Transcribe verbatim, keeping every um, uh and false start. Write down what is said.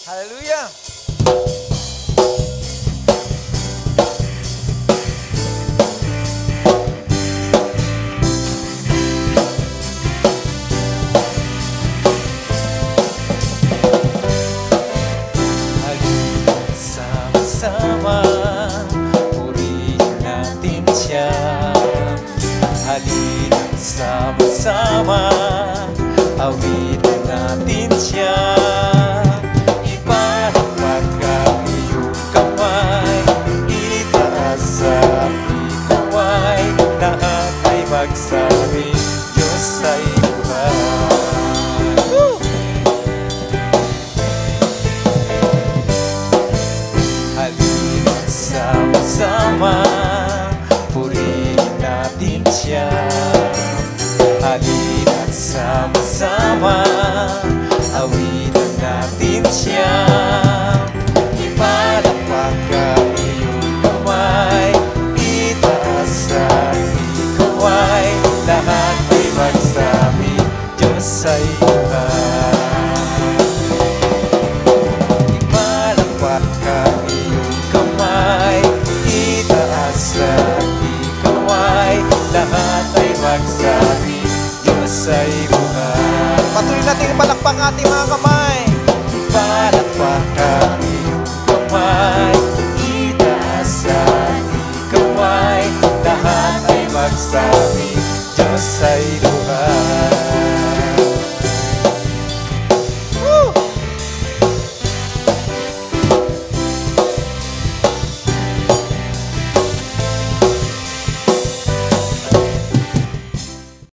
Haleluya. Halina't sama-sama, purihin natin siya. Halina't sama-sama, awitin natin siya. Ipalakpak ang iyong kamay, itaas ang ikaway, lahat ay magsabi, Diyos ay buhay. Halina't sama-sama, purihin natin siya. Halina't sama-sama, awitan natin siya. Ipalakpak ang iyong kamay, itaas ang ikaway, lahat ay magsabi, Diyos ay buhay. Ipalakpak ang iyong kamay, itaas ang ikaway, lahat ay magsabi, Diyos ay buhay. Patuloy natin ipalakpak ang ating mga kamay. Palakpak ang iyong kamay, itaas ang ikaway, lahat ay magsabi, Diyos ay